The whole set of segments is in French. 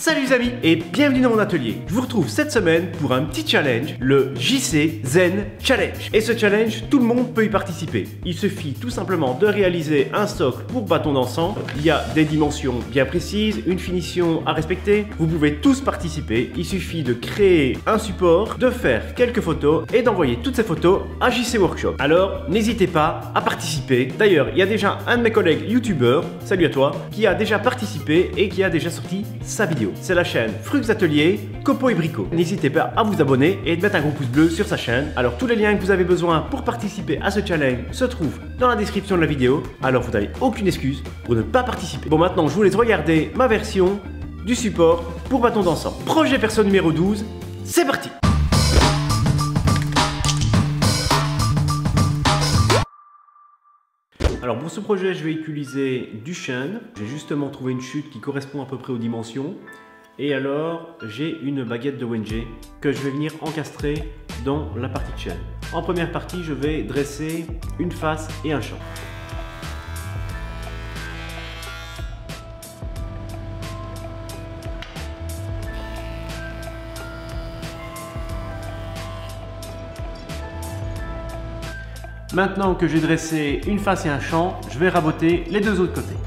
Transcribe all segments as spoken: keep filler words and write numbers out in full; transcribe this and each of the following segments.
Salut les amis et bienvenue dans mon atelier. Je vous retrouve cette semaine pour un petit challenge, le J C Zen Challenge. Et ce challenge, tout le monde peut y participer. Il suffit tout simplement de réaliser un socle pour bâton d'encens. Il y a des dimensions bien précises, une finition à respecter. Vous pouvez tous participer. Il suffit de créer un support, de faire quelques photos et d'envoyer toutes ces photos à J C Workshop. Alors n'hésitez pas à participer. D'ailleurs, il y a déjà un de mes collègues youtubeurs, salut à toi, qui a déjà participé et qui a déjà sorti sa vidéo. C'est la chaîne Frux Atelier, Copo et Brico. N'hésitez pas à vous abonner et de mettre un gros pouce bleu sur sa chaîne. Alors tous les liens que vous avez besoin pour participer à ce challenge se trouvent dans la description de la vidéo. Alors vous n'avez aucune excuse pour ne pas participer. Bon, maintenant je vous laisse regarder ma version du support pour bâton d'encens. Projet perso numéro douze, c'est parti. Alors pour ce projet, je vais utiliser du chêne. J'ai justement trouvé une chute qui correspond à peu près aux dimensions. Et alors, j'ai une baguette de O N G que je vais venir encastrer dans la partie de chêne. En première partie, je vais dresser une face et un champ. Maintenant que j'ai dressé une face et un champ, je vais raboter les deux autres côtés.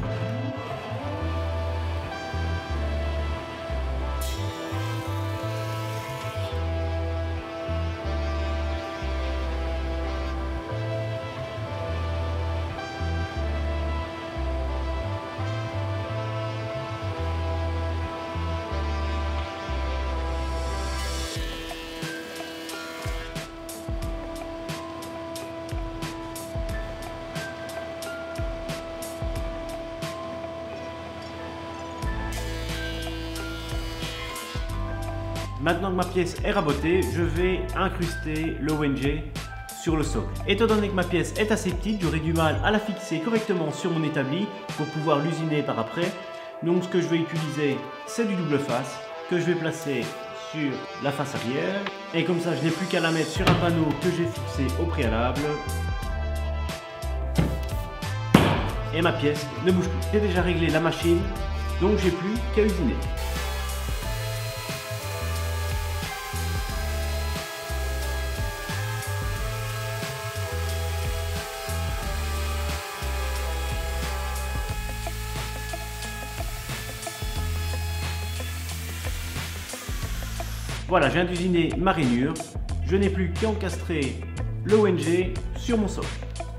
Maintenant que ma pièce est rabotée, je vais incruster le O N G sur le socle. Étant donné que ma pièce est assez petite, j'aurai du mal à la fixer correctement sur mon établi pour pouvoir l'usiner par après. Donc ce que je vais utiliser, c'est du double face que je vais placer sur la face arrière. Et comme ça, je n'ai plus qu'à la mettre sur un panneau que j'ai fixé au préalable. Et ma pièce ne bouge plus. J'ai déjà réglé la machine, donc j'ai plus qu'à usiner. Voilà, je viens d'usiner ma rainure. Je n'ai plus qu'à encastrer le O N G sur mon socle.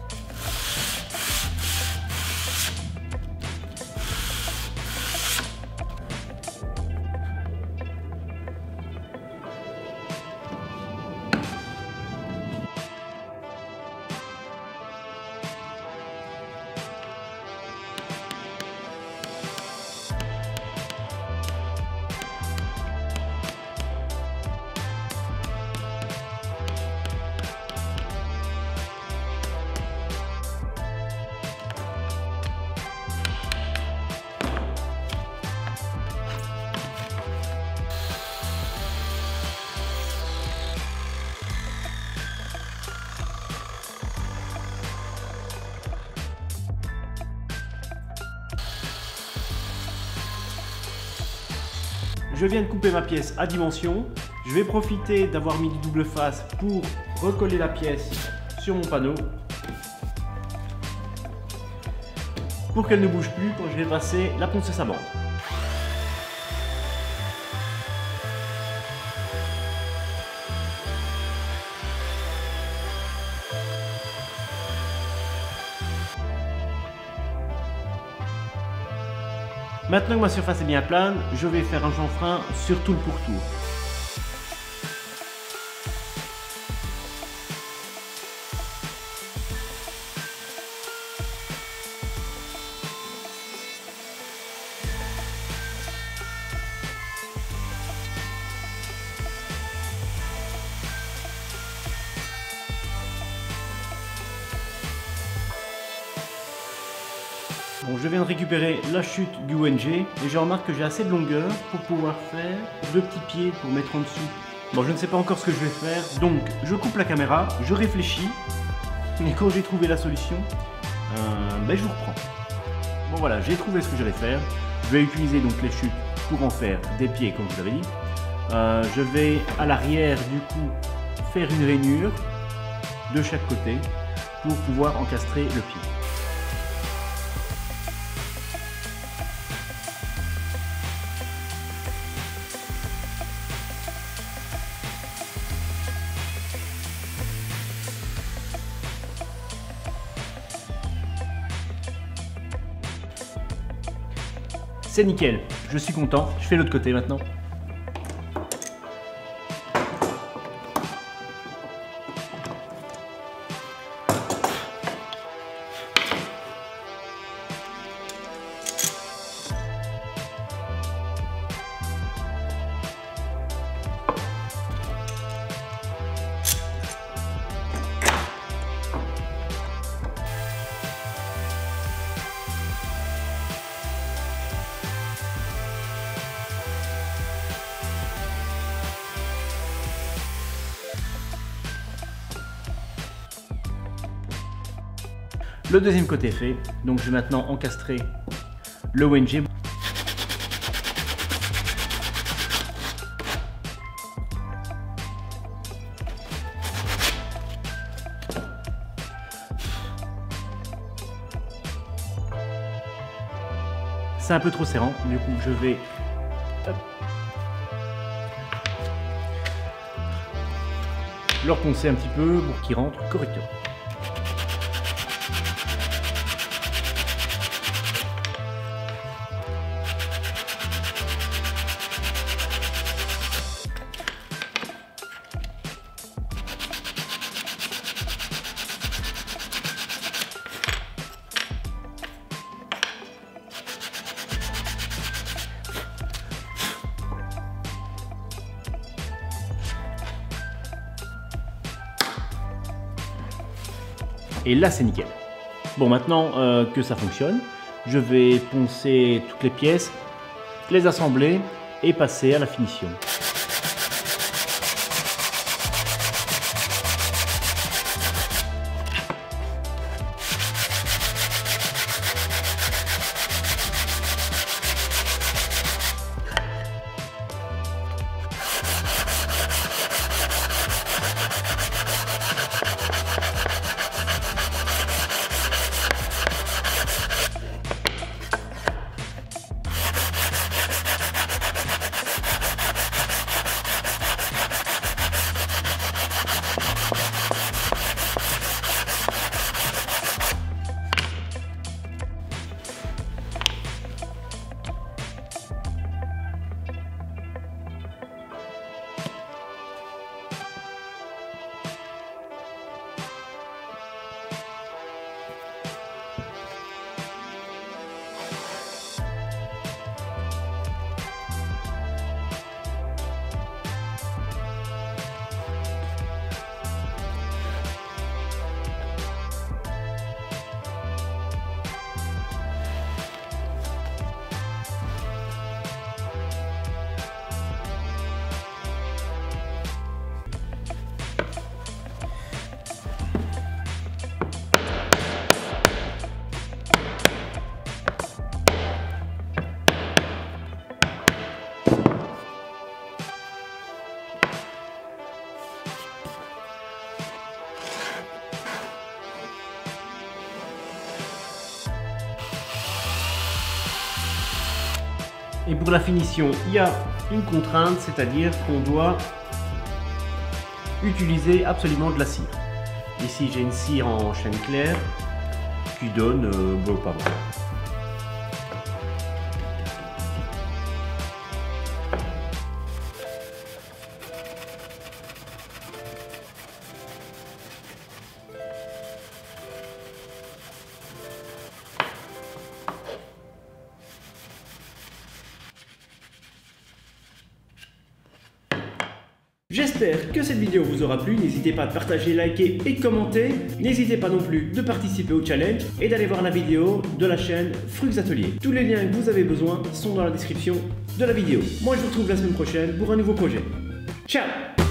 Je viens de couper ma pièce à dimension. Je vais profiter d'avoir mis du double face pour recoller la pièce sur mon panneau pour qu'elle ne bouge plus quand je vais passer la ponceuse à bande. Maintenant que ma surface est bien plane, je vais faire un chanfrein sur tout le pourtour. Bon, je viens de récupérer la chute du O N G et je remarque que j'ai assez de longueur pour pouvoir faire deux petits pieds pour mettre en dessous. Bon, je ne sais pas encore ce que je vais faire, donc je coupe la caméra, je réfléchis et quand j'ai trouvé la solution, euh, ben je vous reprends. Bon voilà, j'ai trouvé ce que j'allais faire. Je vais utiliser donc les chutes pour en faire des pieds comme je vous l'avais dit. Euh, je vais à l'arrière du coup faire une rainure de chaque côté pour pouvoir encastrer le pied. C'est nickel, je suis content, je fais l'autre côté maintenant. Le deuxième côté est fait, donc je vais maintenant encastrer le O N G. C'est un peu trop serrant, du coup je vais hop, le reponcer un petit peu pour qu'il rentre correctement. Et là c'est nickel. Bon, maintenant euh, que ça fonctionne, je vais poncer toutes les pièces, les assembler et passer à la finition. Et pour la finition, il y a une contrainte, c'est-à-dire qu'on doit utiliser absolument de la cire. Ici, j'ai une cire en chêne clair qui donne euh, bon, pas mal. J'espère que cette vidéo vous aura plu, n'hésitez pas à partager, liker et commenter. N'hésitez pas non plus de participer au challenge et d'aller voir la vidéo de la chaîne Frux Atelier. Tous les liens que vous avez besoin sont dans la description de la vidéo. Moi je vous retrouve la semaine prochaine pour un nouveau projet. Ciao!